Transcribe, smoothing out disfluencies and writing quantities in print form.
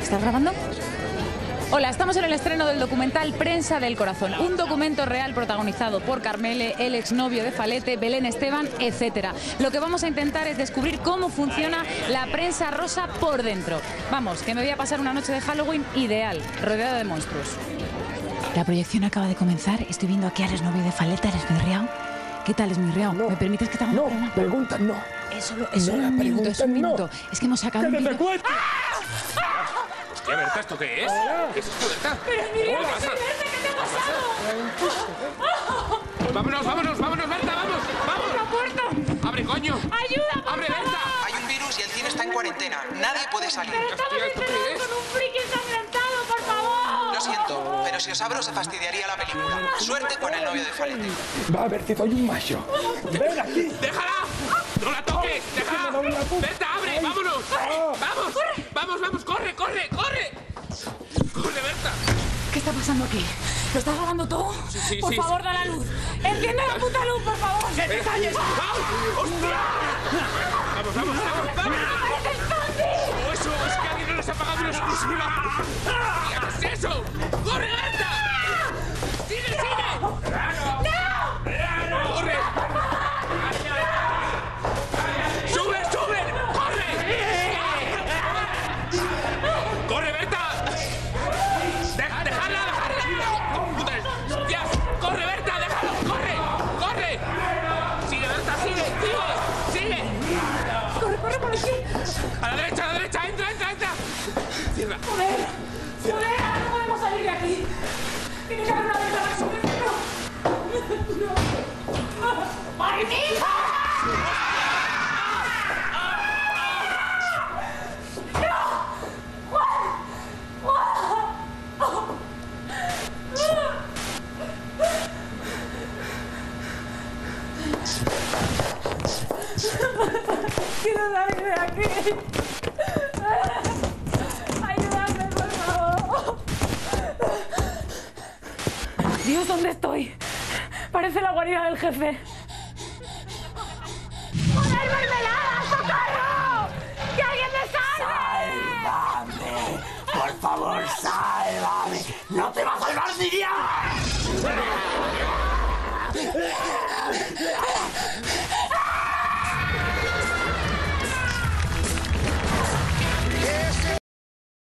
¿Estás grabando? Hola, estamos en el estreno del documental Prensa del Corazón, un documento real protagonizado por Carmele, el exnovio de Falete, Belén Esteban, etc. Lo que vamos a intentar es descubrir cómo funciona la prensa rosa por dentro. Vamos, que me voy a pasar una noche de Halloween ideal, rodeada de monstruos. La proyección acaba de comenzar, estoy viendo aquí al exnovio de Falete, ¿eres esmirriao? ¿Qué tal, esmirriao? No, ¿Me permites que te haga una No, pregunta, no. Es un minuto, es un minuto. Es que hemos sacado un vídeo. Hostia, Berta, ¿esto qué es? ¿Qué es esto, Berta? Pero Esmirriao, ¿Qué pasa? ¿qué te ha pasado? Vámonos, vámonos, vámonos, Berta, vamos, vamos. ¡La puerta! ¡Abre, coño! ¡Ayuda, por ¡Abre, favor! Berta! Hay un virus y el cine está en cuarentena. Nadie puede salir. Pero estamos Hostia, ¿esto qué encerrados es? con un friki ensangrentado, por favor. Lo siento, pero si os abro se fastidiaría la película. Suerte con el novio de Falete. Va a ver, te doy un macho. Ven aquí. ¡Déjala! ¡No la toques! ¡Déjala! ¡Berta, abre! ¡Vámonos! ¡Vamos! ¡Vamos, vamos! ¡Corre, corre, corre! ¡Corre, Berta! ¿Qué está pasando aquí? ¿Lo estás grabando todo? Sí, por sí, favor, da la luz. ¡Enciende la puta luz, por favor! ¡Que te calles! ¡Hostia! ¡Vamos, vamos, vamos! ¡Vamos! ¡Parece el zombie! ¡Oh, eso! ¡Es que alguien no nos ha pagado una exclusiva! ¿Qué es eso? ¡Corre, Berta! ¡Sigue, sigue! ¡No! ¡Corre! ¡Sube, sube! ¡Corre! ¡Corre, Berta! ¡Dejadla! ¡Hostias! ¡Corre, Berta! ¡Déjalo! ¡Corre! ¡Corre! ¡Sigue, Berta! ¡Sigue! ¡Sigue! ¡Sigue! ¡Corre por aquí! ¡A la derecha! ¡A la derecha! ¡Entra, entra, entra! ¡Cierra! ¡Joder! ¡Joder! ¡No podemos salir de aquí! ¡Tiene que haber una ventana sobre esto! ¡No! ¡Ay, mi hija! ¡Quiero salir de aquí! ¡Ayúdame, por favor! Dios, ¿dónde estoy? Parece la guarida del jefe. ¡Joder, mermelada! ¡Socorro! ¡Que alguien me salve! ¡Sálvame! ¡Por favor, sálvame! ¡No te va a salvar ni Dios!